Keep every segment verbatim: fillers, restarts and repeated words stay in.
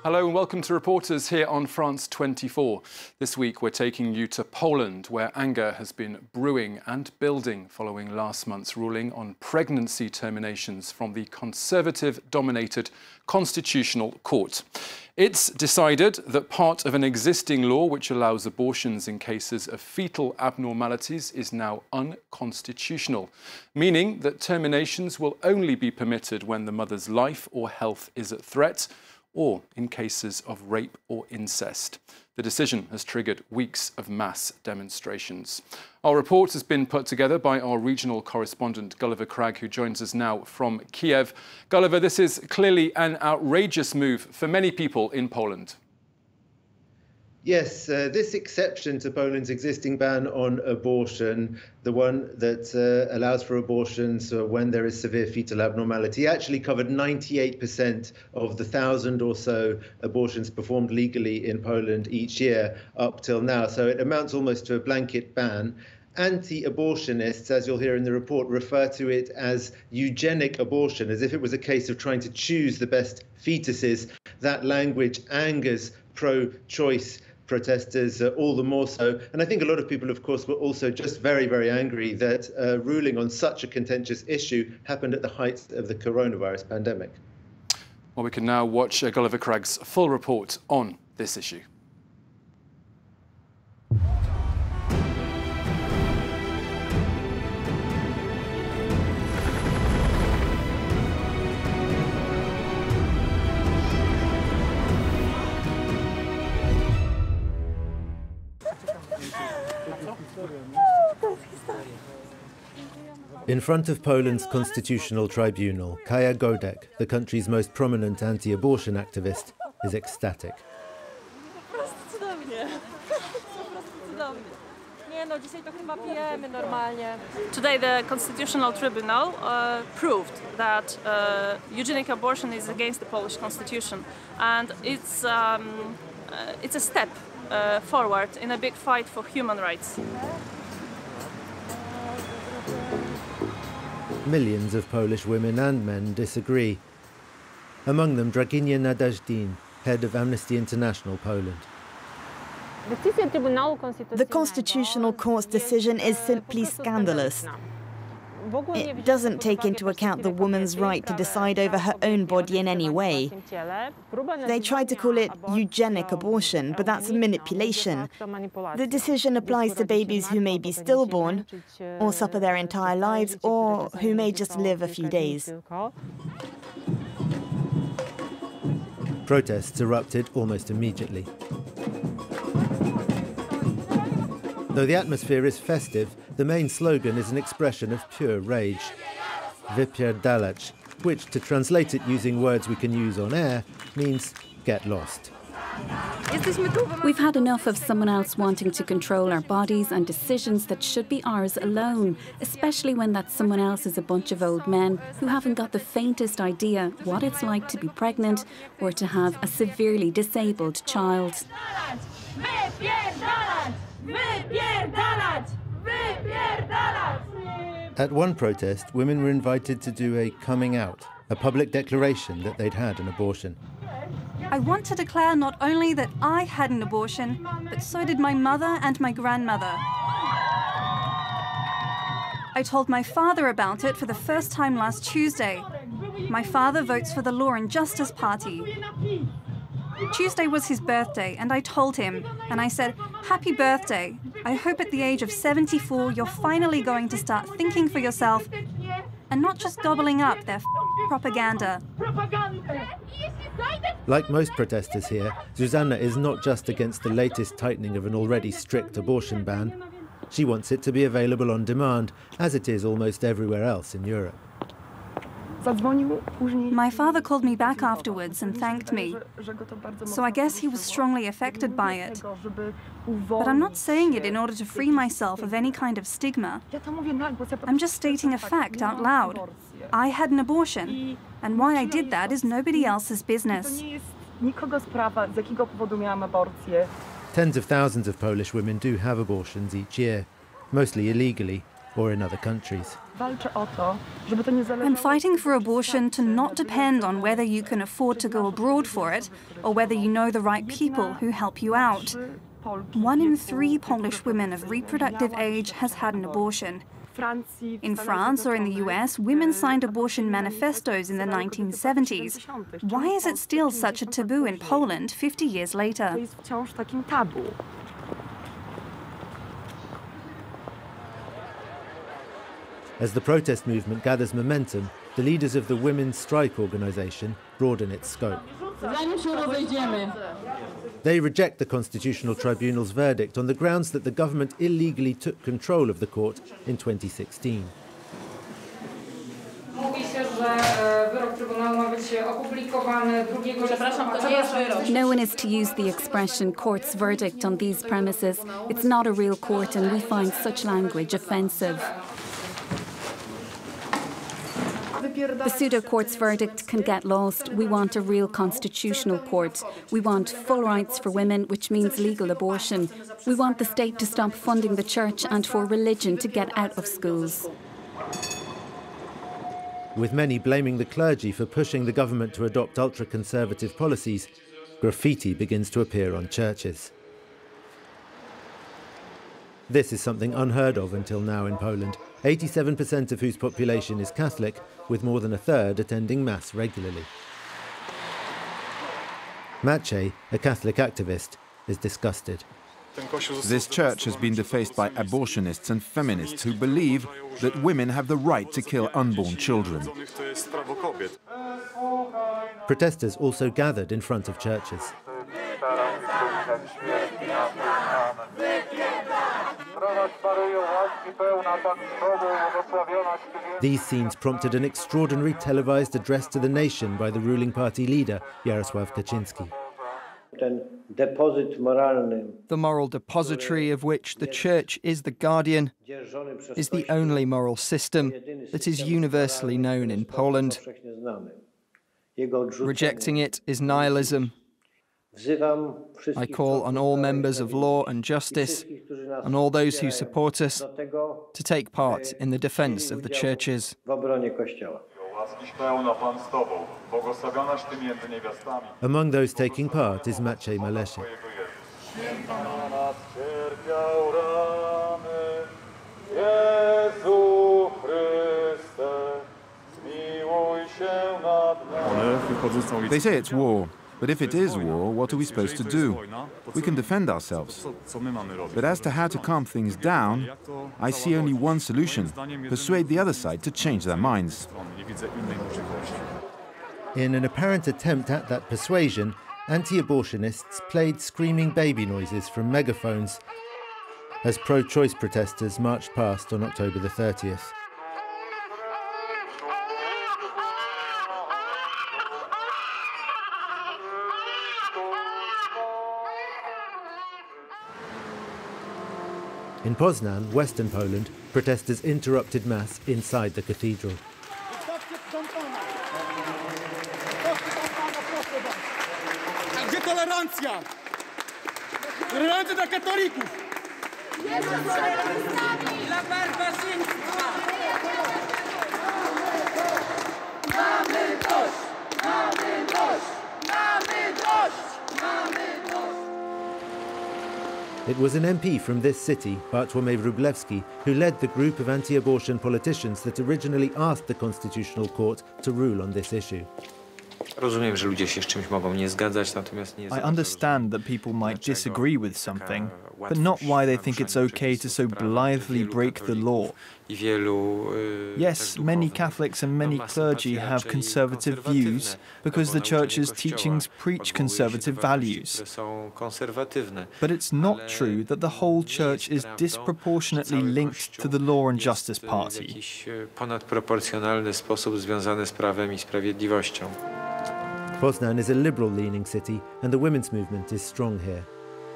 Hello and welcome to Reporters here on France twenty-four. This week we're taking you to Poland, where anger has been brewing and building following last month's ruling on pregnancy terminations from the Conservative-dominated Constitutional Court. It's decided that part of an existing law which allows abortions in cases of fetal abnormalities is now unconstitutional, meaning that terminations will only be permitted when the mother's life or health is at threat, or in cases of rape or incest. The decision has triggered weeks of mass demonstrations. Our report has been put together by our regional correspondent Gulliver Cragg, who joins us now from Kiev. Gulliver, this is clearly an outrageous move for many people in Poland. Yes, uh, this exception to Poland's existing ban on abortion, the one that uh, allows for abortions uh, when there is severe fetal abnormality, actually covered ninety-eight percent of the thousand or so abortions performed legally in Poland each year up till now. So it amounts almost to a blanket ban. Anti-abortionists, as you'll hear in the report, refer to it as eugenic abortion, as if it was a case of trying to choose the best fetuses. That language angers pro-choice protesters uh, all the more so. And I think a lot of people, of course, were also just very, very angry that uh, ruling on such a contentious issue happened at the height of the coronavirus pandemic. Well, we can now watch uh, Gulliver Cragg's full report on this issue. In front of Poland's constitutional tribunal, Kaja Godek, the country's most prominent anti-abortion activist, is ecstatic. Today the Constitutional Tribunal uh, proved that uh, eugenic abortion is against the Polish constitution, and it's, um, uh, it's a step uh, forward in a big fight for human rights. Millions of Polish women and men disagree. Among them, Draginia Nadajdin, head of Amnesty International Poland. The Constitutional Court's decision is simply scandalous. It doesn't take into account the woman's right to decide over her own body in any way. They tried to call it eugenic abortion, but that's a manipulation. The decision applies to babies who may be stillborn, or suffer their entire lives, or who may just live a few days. Protests erupted almost immediately. Though the atmosphere is festive, the main slogan is an expression of pure rage. Wypierdalać, which, to translate it using words we can use on air, means get lost. We've had enough of someone else wanting to control our bodies and decisions that should be ours alone, especially when that someone else is a bunch of old men who haven't got the faintest idea what it's like to be pregnant or to have a severely disabled child. At one protest, women were invited to do a coming out, a public declaration that they'd had an abortion. I want to declare not only that I had an abortion, but so did my mother and my grandmother. I told my father about it for the first time last Tuesday. My father votes for the Law and Justice Party. Tuesday was his birthday, and I told him, and I said, "Happy birthday. I hope at the age of seventy-four you're finally going to start thinking for yourself and not just gobbling up their f propaganda." Like most protesters here, Zuzanna is not just against the latest tightening of an already strict abortion ban. She wants it to be available on demand, as it is almost everywhere else in Europe. My father called me back afterwards and thanked me, so I guess he was strongly affected by it. But I'm not saying it in order to free myself of any kind of stigma. I'm just stating a fact out loud. I had an abortion, and why I did that is nobody else's business. Tens of thousands of Polish women do have abortions each year, mostly illegally, or in other countries. I'm fighting for abortion to not depend on whether you can afford to go abroad for it or whether you know the right people who help you out. One in three Polish women of reproductive age has had an abortion. In France or in the U S, women signed abortion manifestos in the nineteen seventies. Why is it still such a taboo in Poland fifty years later? As the protest movement gathers momentum, the leaders of the Women's Strike Organization broaden its scope. They reject the Constitutional Tribunal's verdict on the grounds that the government illegally took control of the court in twenty sixteen. No one is to use the expression court's verdict on these premises. It's not a real court and we find such language offensive. The pseudo-court's verdict can get lost. We want a real constitutional court. We want full rights for women, which means legal abortion. We want the state to stop funding the church and for religion to get out of schools. With many blaming the clergy for pushing the government to adopt ultra-conservative policies, graffiti begins to appear on churches. This is something unheard of until now in Poland, eighty-seven percent of whose population is Catholic, with more than a third attending Mass regularly. Maciej, a Catholic activist, is disgusted. This church has been defaced by abortionists and feminists who believe that women have the right to kill unborn children. Protesters also gathered in front of churches. These scenes prompted an extraordinary televised address to the nation by the ruling party leader, Jarosław Kaczynski. The moral depository of which the Church is the guardian is the only moral system that is universally known in Poland. Rejecting it is nihilism. I call on all members of law and justice, and all those who support us, to take part in the defence of the churches. Among those taking part is Maciej Malesic. They say it's war. But if it is war, what are we supposed to do? We can defend ourselves. But as to how to calm things down, I see only one solution: persuade the other side to change their minds. In an apparent attempt at that persuasion, anti-abortionists played screaming baby noises from megaphones as pro-choice protesters marched past on October the thirtieth. In Poznan, western Poland, protesters interrupted Mass inside the cathedral. It was an M P from this city, Bartłomiej Wróblewski, who led the group of anti-abortion politicians that originally asked the Constitutional Court to rule on this issue. I understand that people might disagree with something, but not why they think it's okay to so blithely break the law. Yes, many Catholics and many clergy have conservative views because the Church's teachings preach conservative values. But it's not true that the whole Church is disproportionately linked to the Law and Justice Party. Poznan is a liberal-leaning city, and the women's movement is strong here.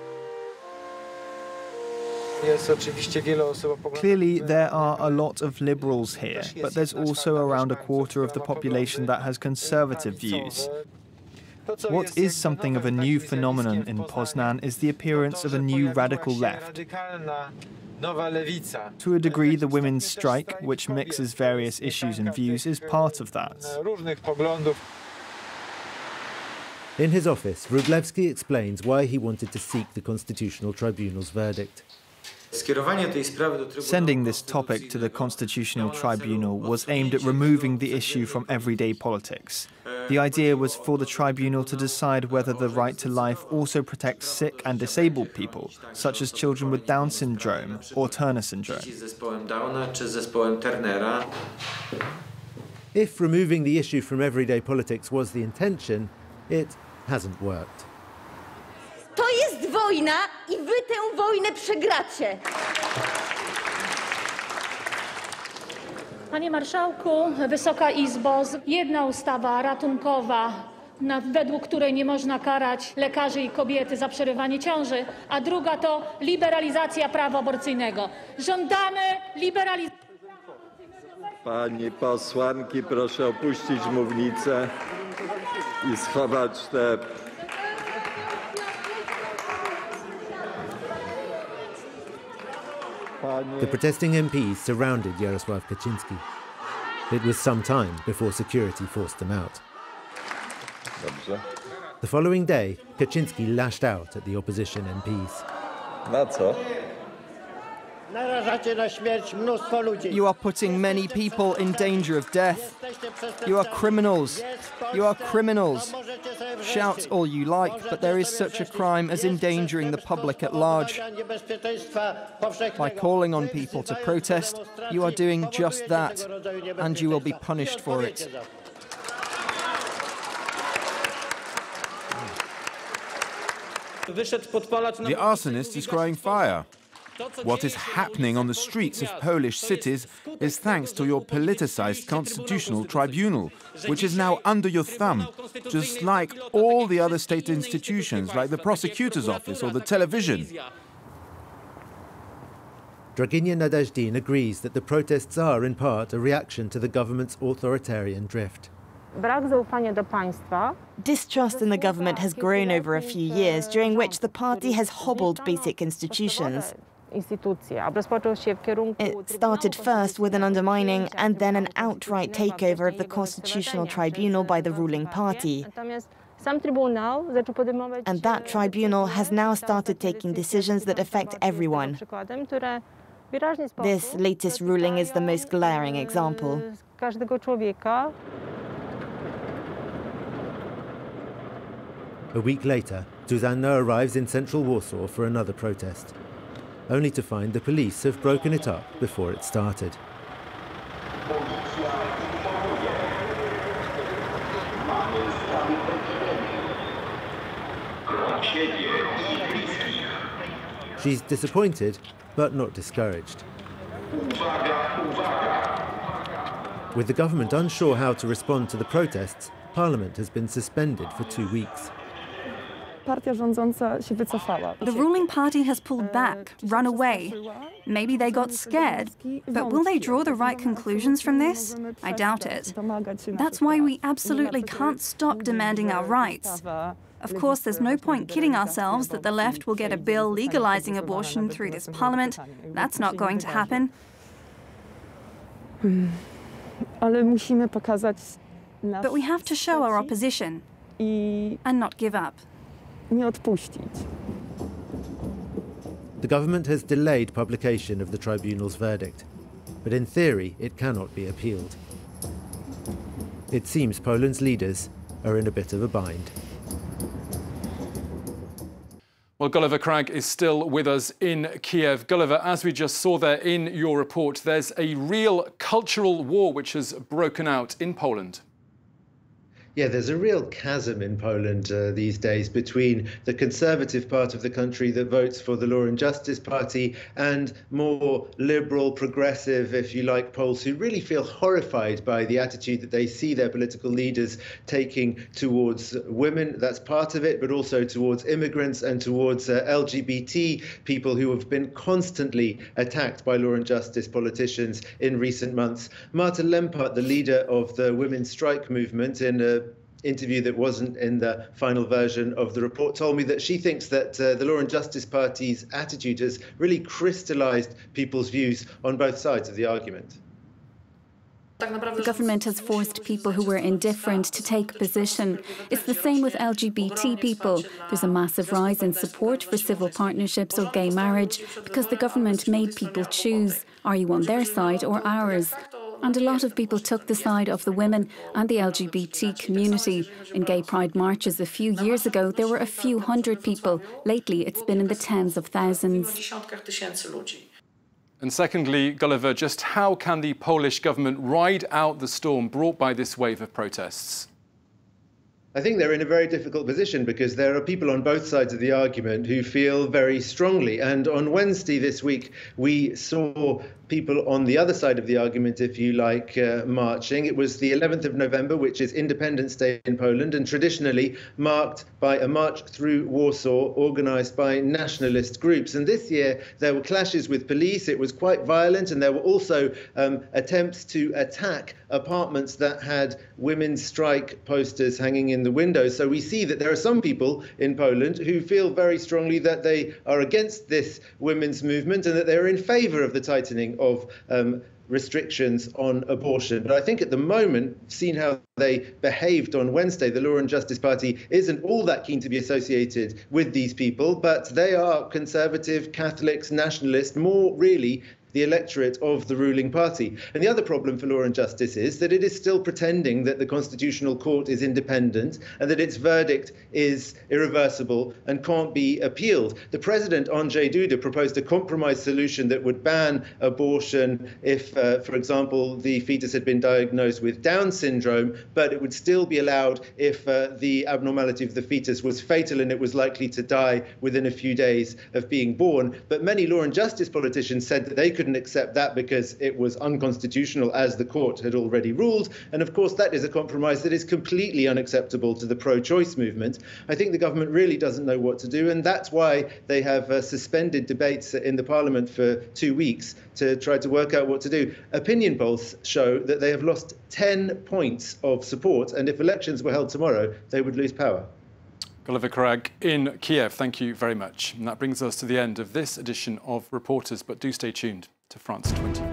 Clearly, there are a lot of liberals here, but there's also around a quarter of the population that has conservative views. What is something of a new phenomenon in Poznan is the appearance of a new radical left. To a degree, the women's strike, which mixes various issues and views, is part of that. In his office, Wróblewski explains why he wanted to seek the Constitutional Tribunal's verdict. Sending this topic to the Constitutional Tribunal was aimed at removing the issue from everyday politics. The idea was for the tribunal to decide whether the right to life also protects sick and disabled people, such as children with Down syndrome or Turner syndrome. If removing the issue from everyday politics was the intention, it hasn't worked. To jest wojna I wy tę wojnę przegracie. Panie Marszałku, Wysoka Izbo, jedna ustawa ratunkowa, na, według której nie można karać lekarzy I kobiety za przerywanie ciąży, a druga to liberalizacja prawa aborcyjnego. Żądamy liberalizacji. Pani posłanki, proszę opuścić mównicę I schować te... The protesting M Ps surrounded Jarosław Kaczyński. It was some time before security forced them out. Dobrze. The following day, Kaczyński lashed out at the opposition M Ps. Na co? You are putting many people in danger of death. You are criminals. You are criminals. Shout all you like, but there is such a crime as endangering the public at large. By calling on people to protest, you are doing just that, and you will be punished for it. The arsonist is crying fire. What is happening on the streets of Polish cities is thanks to your politicized constitutional tribunal, which is now under your thumb, just like all the other state institutions, like the prosecutor's office or the television. Draginia Nadejdin agrees that the protests are, in part, a reaction to the government's authoritarian drift. Distrust in the government has grown over a few years, during which the party has hobbled basic institutions. It started first with an undermining and then an outright takeover of the Constitutional Tribunal by the ruling party. And that tribunal has now started taking decisions that affect everyone. This latest ruling is the most glaring example. A week later, Zuzanna arrives in central Warsaw for another protest, only to find the police have broken it up before it started. She's disappointed, but not discouraged. With the government unsure how to respond to the protests, Parliament has been suspended for two weeks. The ruling party has pulled back, run away. Maybe they got scared. But will they draw the right conclusions from this? I doubt it. That's why we absolutely can't stop demanding our rights. Of course, there's no point kidding ourselves that the left will get a bill legalizing abortion through this parliament. That's not going to happen. But we have to show our opposition and not give up. The government has delayed publication of the tribunal's verdict, but in theory it cannot be appealed. It seems Poland's leaders are in a bit of a bind. Well, Gulliver Cragg is still with us in Kiev. Gulliver, as we just saw there in your report, there's a real cultural war which has broken out in Poland. Yeah, there's a real chasm in Poland uh, these days between the conservative part of the country that votes for the Law and Justice Party and more liberal, progressive, if you like, Poles who really feel horrified by the attitude that they see their political leaders taking towards women. That's part of it, but also towards immigrants and towards uh, L G B T people who have been constantly attacked by Law and Justice politicians in recent months. Marta Lempart, the leader of the women's strike movement, in a interview that wasn't in the final version of the report told me that she thinks that uh, the Law and Justice Party's attitude has really crystallized people's views on both sides of the argument. The government has forced people who were indifferent to take a position. It's the same with L G B T people. There's a massive rise in support for civil partnerships or gay marriage because the government made people choose. Are you on their side or ours? And a lot of people took the side of the women and the L G B T community. In gay pride marches a few years ago, there were a few hundred people. Lately, it's been in the tens of thousands. And secondly, Gulliver, just how can the Polish government ride out the storm brought by this wave of protests? I think they're in a very difficult position because there are people on both sides of the argument who feel very strongly. And on Wednesday this week, we saw people on the other side of the argument, if you like, uh, marching. It was the eleventh of November, which is Independence Day in Poland, and traditionally marked by a march through Warsaw organised by nationalist groups. And this year, there were clashes with police. It was quite violent, and there were also um, attempts to attack apartments that had women's strike posters hanging in the windows. So we see that there are some people in Poland who feel very strongly that they are against this women's movement and that they're in favour of the tightening of um, restrictions on abortion. But I think at the moment, seeing how they behaved on Wednesday, the Law and Justice Party isn't all that keen to be associated with these people, but they are conservative, Catholics, nationalists, more really the electorate of the ruling party. And the other problem for Law and Justice is that it is still pretending that the Constitutional Court is independent and that its verdict is irreversible and can't be appealed. The President, Andrzej Duda, proposed a compromise solution that would ban abortion if, uh, for example, the fetus had been diagnosed with Down syndrome, but it would still be allowed if uh, the abnormality of the fetus was fatal and it was likely to die within a few days of being born. But many Law and Justice politicians said that they couldn't accept that because it was unconstitutional, as the court had already ruled. And of course, that is a compromise that is completely unacceptable to the pro-choice movement. I think the government really doesn't know what to do, and that's why they have uh, suspended debates in the parliament for two weeks to try to work out what to do. Opinion polls show that they have lost ten points of support, and if elections were held tomorrow, they would lose power. Gulliver Karag in Kiev, thank you very much. And that brings us to the end of this edition of Reporters, but do stay tuned to France twenty-four.